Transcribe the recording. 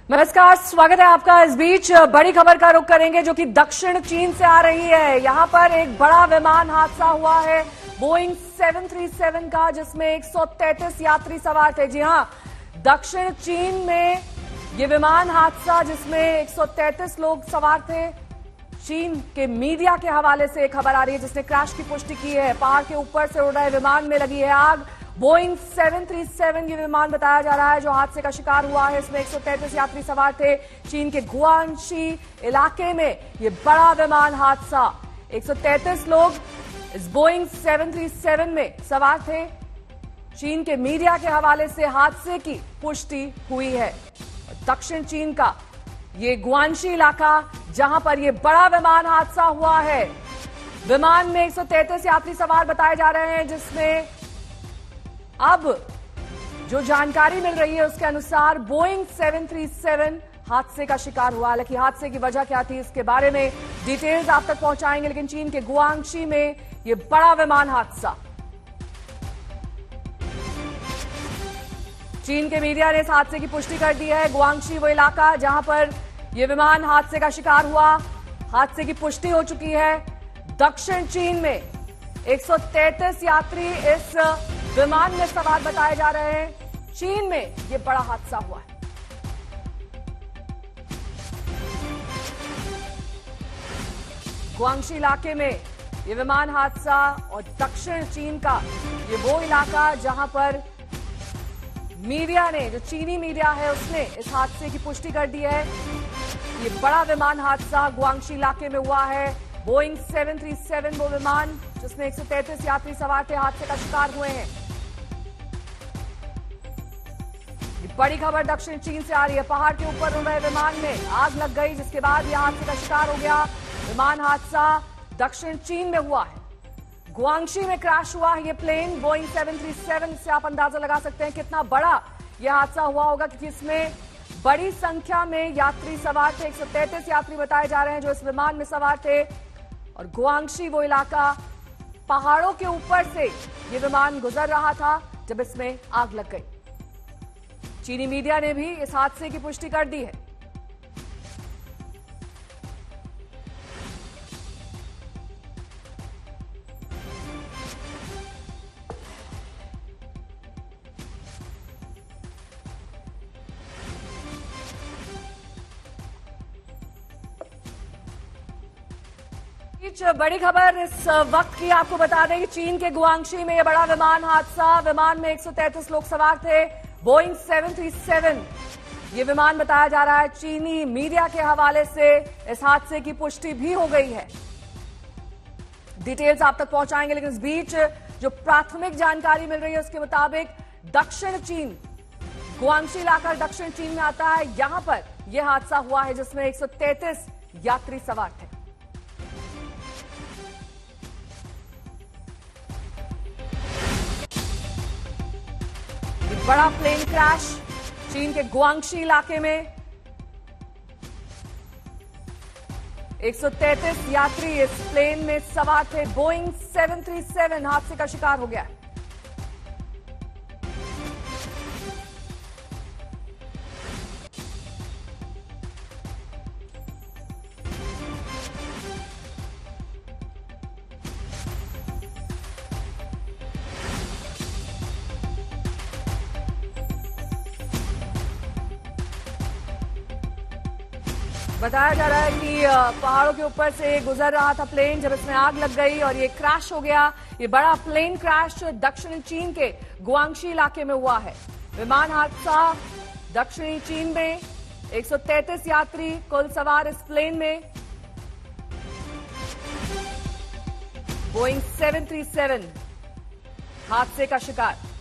नमस्कार, स्वागत है आपका। इस बीच बड़ी खबर का रुख करेंगे जो कि दक्षिण चीन से आ रही है। यहां पर एक बड़ा विमान हादसा हुआ है बोइंग 737 का, जिसमें 133 यात्री सवार थे। जी हां, दक्षिण चीन में ये विमान हादसा जिसमें 133 लोग सवार थे। चीन के मीडिया के हवाले से एक खबर आ रही है जिसने क्रैश की पुष्टि की है। पहाड़ के ऊपर से उड़ रहे विमान में लगी है आग। बोइंग 737 ये विमान बताया जा रहा है जो हादसे का शिकार हुआ है। इसमें 133 यात्री सवार थे। चीन के गुआंशी इलाके में ये बड़ा विमान हादसा, 133 लोग इस बोइंग 737 में सवार थे। चीन के मीडिया के हवाले से हादसे की पुष्टि हुई है। दक्षिण चीन का ये गुआंशी इलाका जहां पर ये बड़ा विमान हादसा हुआ है। विमान में 133 यात्री सवार बताए जा रहे हैं, जिसमें अब जो जानकारी मिल रही है उसके अनुसार बोइंग 737 हादसे का शिकार हुआ। हालांकि हादसे की वजह क्या थी इसके बारे में डिटेल्स आप तक पहुंचाएंगे, लेकिन चीन के गुआंशी में ये बड़ा विमान हादसा, चीन के मीडिया ने इस हादसे की पुष्टि कर दी है। गुआंशी वो इलाका जहां पर यह विमान हादसे का शिकार हुआ, हादसे की पुष्टि हो चुकी है। दक्षिण चीन में 133 यात्री इस विमान में सवार बताए जा रहे हैं। चीन में यह बड़ा हादसा हुआ है। गुआंशी इलाके में यह विमान हादसा और दक्षिण चीन का ये वो इलाका जहां पर मीडिया ने, जो चीनी मीडिया है, उसने इस हादसे की पुष्टि कर दी है। ये बड़ा विमान हादसा गुआंशी इलाके में हुआ है। बोइंग 737 वो विमान जिसमें 133 यात्री सवार थे हादसे का शिकार हुए हैं। ये बड़ी खबर दक्षिण चीन से आ रही है। पहाड़ के ऊपर उड़ रहे विमान में आग लग गई, जिसके बाद यह हादसे का शिकार हो गया। विमान हादसा दक्षिण चीन में हुआ है। गुआंशी में क्रैश हुआ है ये प्लेन बोइंग 737। से आप अंदाजा लगा सकते हैं कितना बड़ा यह हादसा हुआ होगा, क्योंकि इसमें बड़ी संख्या में यात्री सवार थे। 133 यात्री बताए जा रहे हैं जो इस विमान में सवार थे। और गुआंशी वो इलाका, पहाड़ों के ऊपर से ये विमान गुजर रहा था जब इसमें आग लग गई। चीनी मीडिया ने भी इस हादसे की पुष्टि कर दी है। बड़ी खबर इस वक्त की आपको बता दें कि चीन के गुआंशी में यह बड़ा विमान हादसा, विमान में 133 लोग सवार थे। बोइंग 737 ये विमान बताया जा रहा है। चीनी मीडिया के हवाले से इस हादसे की पुष्टि भी हो गई है। डिटेल्स आप तक पहुंचाएंगे, लेकिन इस बीच जो प्राथमिक जानकारी मिल रही है उसके मुताबिक दक्षिण चीन, गुआंशी इलाका दक्षिण चीन में आता है। यहां पर यह हादसा हुआ है जिसमें 133 यात्री सवार थे। बड़ा प्लेन क्रैश चीन के गुआंशी इलाके में। 133 यात्री इस प्लेन में सवार थे। बोइंग 737 हादसे का शिकार हो गया। बताया जा रहा है कि पहाड़ों के ऊपर से गुजर रहा था प्लेन जब इसमें आग लग गई और ये क्रैश हो गया। ये बड़ा प्लेन क्रैश दक्षिणी चीन के गुआंशी इलाके में हुआ है। विमान हादसा दक्षिणी चीन में, 133 यात्री कुल सवार इस प्लेन में। बोइंग 737 हादसे का शिकार।